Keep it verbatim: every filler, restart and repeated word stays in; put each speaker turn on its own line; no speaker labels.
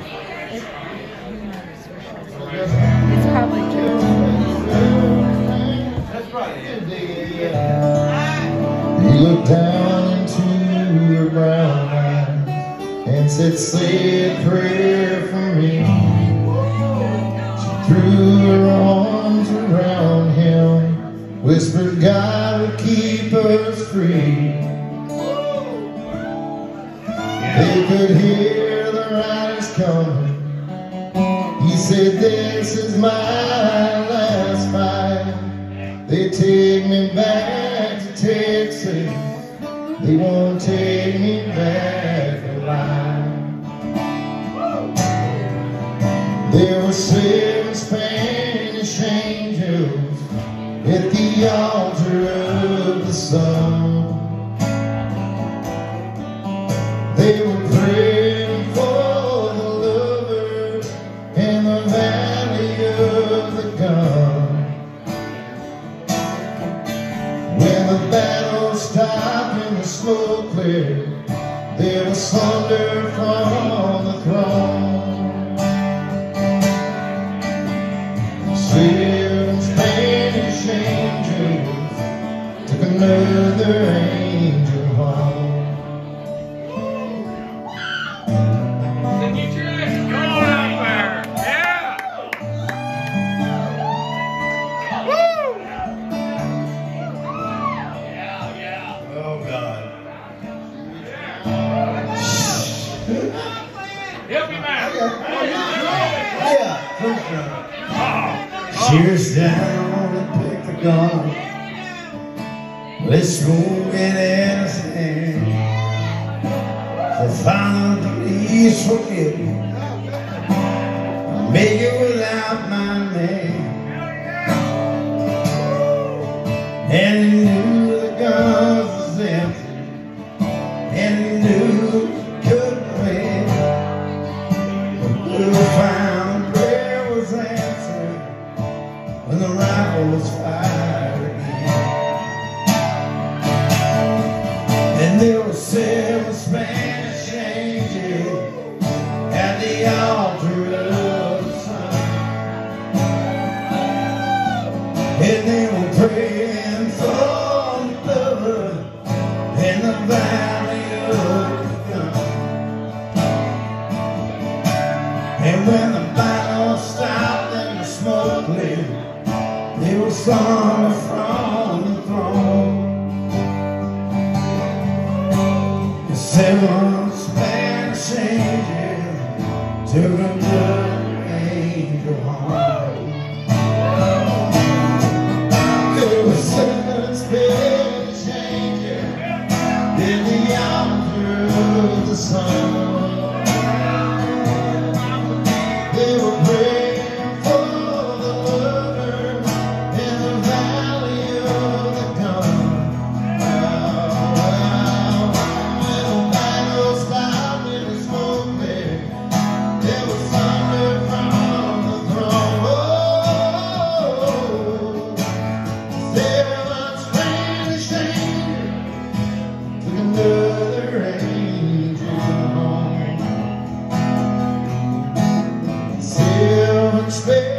It's probably true.
He looked down into her brown eyes and said, "Say a prayer for me." She threw her arms around him, whispered, "God will keep us free." They could hear the riders coming. He said, "This is my last fight. They take me back to Texas. They won't take me back alive." There were seven Spanish angels at the altar of the sun. They were praying for the lovers in the valley of the gun. When the battle stopped and the smoke cleared, there was thunder from the throne. Seven Spanish angels took another angel home. Cheers down and pick the gun. Let's go get anything. So Father, please forgive me. I'll make it without my name. And he knew the gun was empty, and he knew he couldn't win. But we'll find prayer was answered when the rifle was fired again. And there were seven Spanish angels at the altar of the sun. And they were praying for the lover in the valley of the gun. And when the battle stopped and the smoke cleared, they were sung from the throne. The seven Spanish angels took another angel home. There were seven Spanish angels in the altar of the sun. They were praying for the lovers in the valley of the gun. When the battle stopped and the smoke cleared, there was thunder from the throne. Oh, seven Spanish angels took another angel home. Seven Spanish